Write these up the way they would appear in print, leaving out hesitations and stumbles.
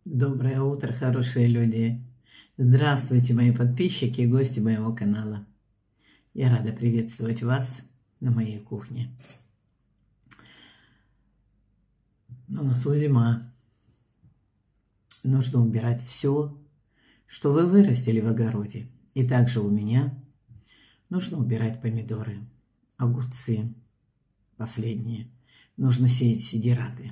Доброе утро, хорошие люди! Здравствуйте, мои подписчики и гости моего канала. Я рада приветствовать вас на моей кухне. На носу зима. Нужно убирать все, что вы вырастили в огороде. И также у меня нужно убирать помидоры, огурцы, последние. Нужно сеять сидираты.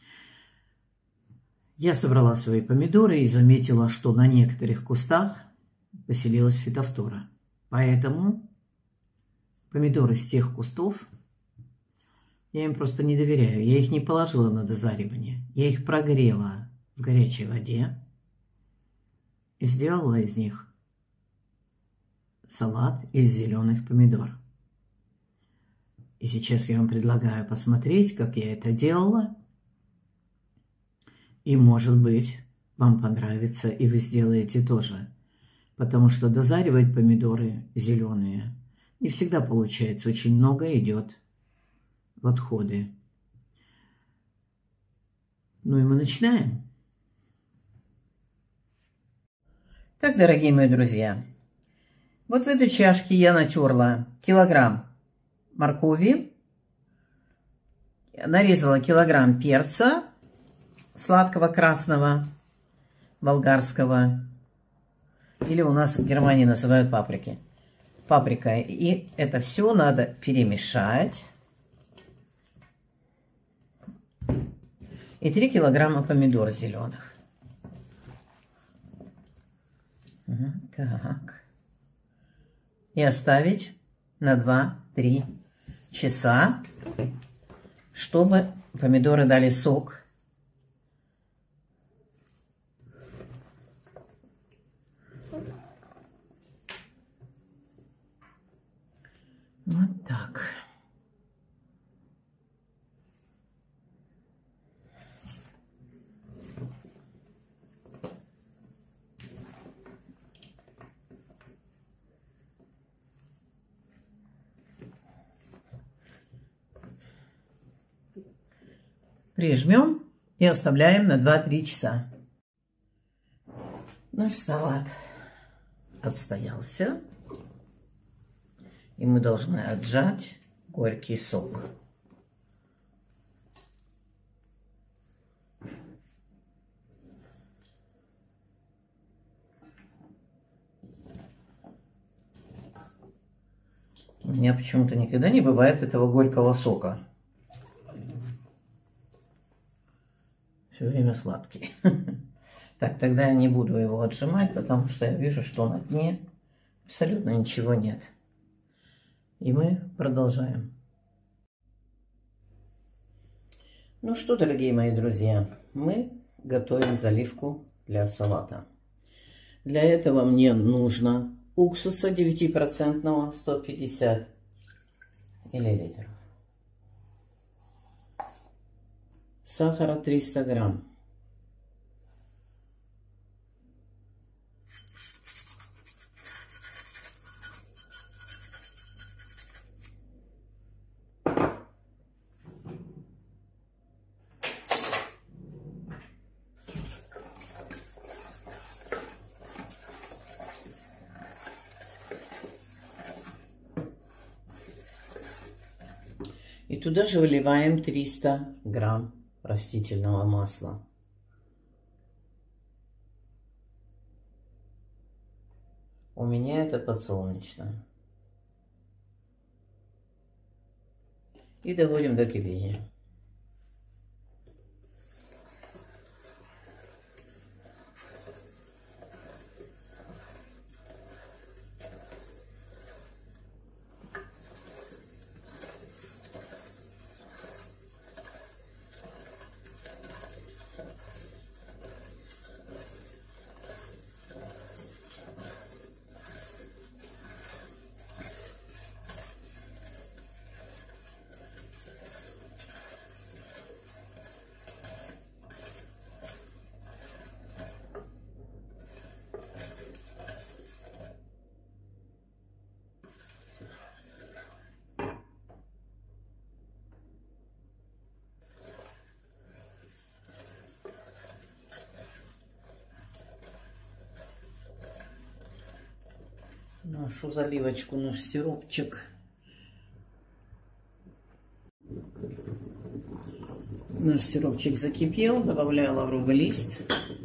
Я собрала свои помидоры и заметила, что на некоторых кустах поселилась фитофтора. Поэтому помидоры с тех кустов, я им просто не доверяю. Я их не положила на дозаривание. Я их прогрела в горячей воде и сделала из них салат из зеленых помидор. И сейчас я вам предлагаю посмотреть, как я это делала. И, может быть, вам понравится, и вы сделаете тоже. Потому что дозаривать помидоры зеленые не всегда получается. Очень много идет в отходы. Ну и мы начинаем. Так, дорогие мои друзья, вот в этой чашке я натерла килограмм моркови, нарезала килограмм перца сладкого красного, болгарского, или у нас в Германии называют паприкой. И это все надо перемешать. И 3 килограмма помидор зеленых. Так. И оставить на 2-3 часа, чтобы помидоры дали сок. Вот так. Прижмем и оставляем на 2-3 часа. Наш салат отстоялся. И мы должны отжать горький сок. У меня почему-то никогда не бывает этого горького сока. Все время сладкий. Так, тогда я не буду его отжимать, потому что я вижу, что на дне абсолютно ничего нет. И мы продолжаем. Ну что, дорогие мои друзья, мы готовим заливку для салата. Для этого мне нужно уксуса 9% 150 миллилитров. Сахара 300 грамм. И туда же выливаем 300 грамм растительного масла. У меня это подсолнечное. И доводим до кипения. нашу заливочку, наш сиропчик. Наш сиропчик закипел, добавляю лавровый лист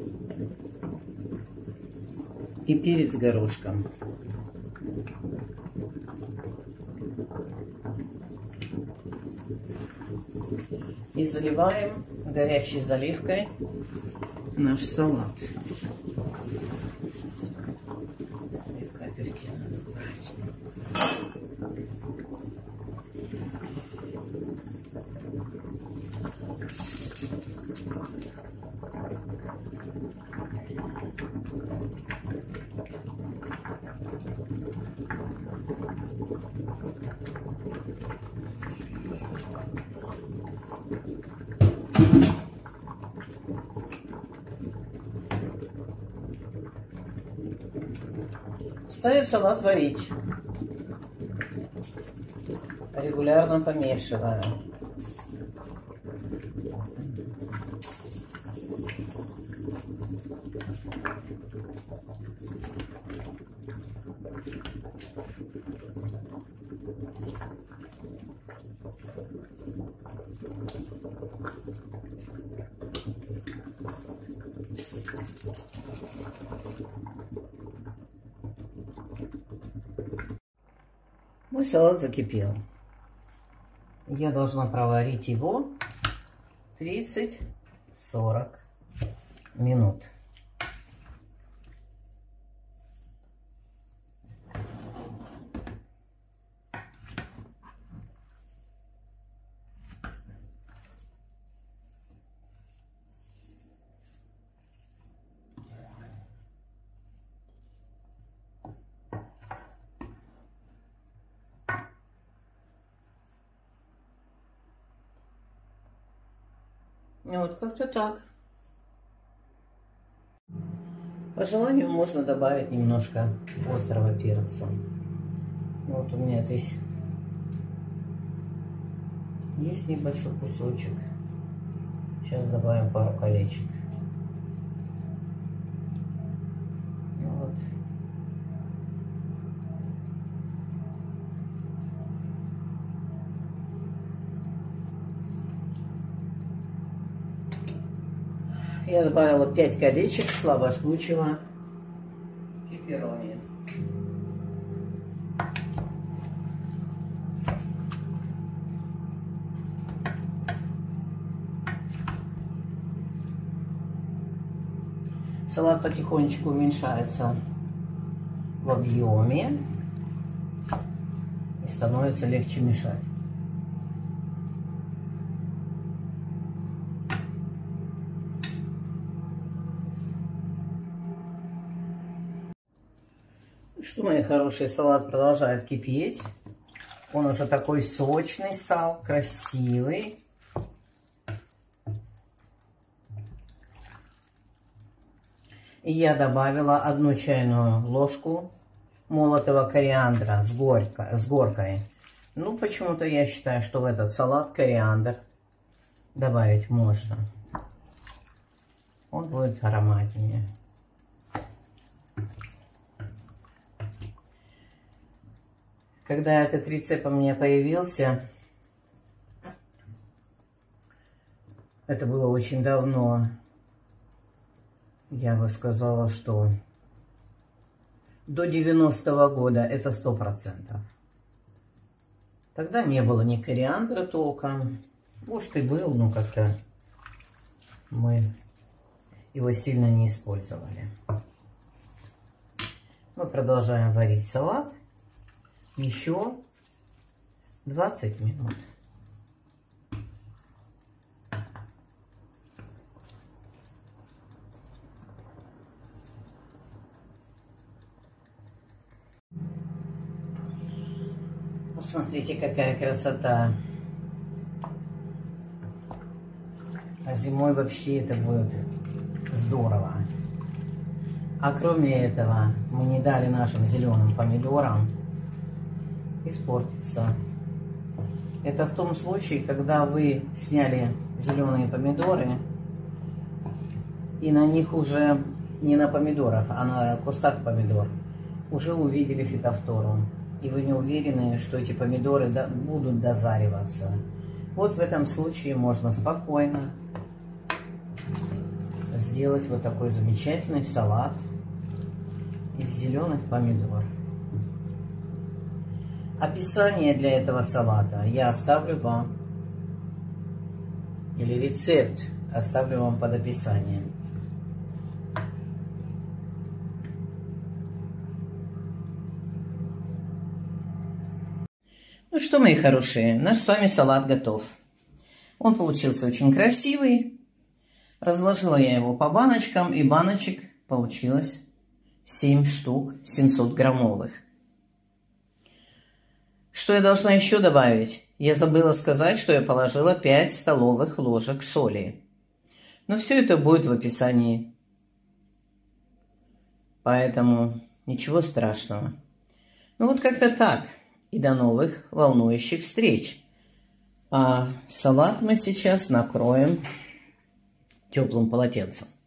и перец горошком. И заливаем горячей заливкой наш салат. Капельки надо брать. Ставим салат варить. Регулярно помешиваю. Мой салат закипел. Я должна проварить его 30-40 минут. Вот как-то так. По желанию можно добавить немножко острого перца. Вот у меня здесь есть небольшой кусочек. Сейчас добавим пару колечек. Вот. Я добавила 5 колечек слабо жгучего пепперони. Салат потихонечку уменьшается в объеме и становится легче мешать. Что, мои хорошие, салат продолжает кипеть. Он уже такой сочный стал, красивый. И я добавила 1 чайную ложку молотого кориандра с горкой. Ну, почему-то я считаю, что в этот салат кориандр добавить можно. Он будет ароматнее. Когда этот рецепт у меня появился, это было очень давно, я бы сказала, что до 90-го года, это 100%. Тогда не было ни кориандра толком, может и был, но как-то мы его сильно не использовали. Мы продолжаем варить салат. Еще 20 минут. Посмотрите, какая красота. А зимой вообще это будет здорово. А кроме этого, мы не дали нашим зеленым помидорам испортиться. Это в том случае, когда вы сняли зеленые помидоры и на них уже не на помидорах, а на кустах помидор уже увидели фитофтору, и вы не уверены, что эти помидоры будут дозариваться. Вот в этом случае можно спокойно сделать вот такой замечательный салат из зеленых помидор. Описание для этого салата я оставлю вам, или рецепт оставлю вам под описанием. Ну что, мои хорошие, наш с вами салат готов. Он получился очень красивый. Разложила я его по баночкам, и баночек получилось 7 штук 700-граммовых. Что я должна еще добавить? Я забыла сказать, что я положила 5 столовых ложек соли. Но все это будет в описании. Поэтому ничего страшного. Ну вот как-то так. И до новых волнующих встреч. А салат мы сейчас накроем теплым полотенцем.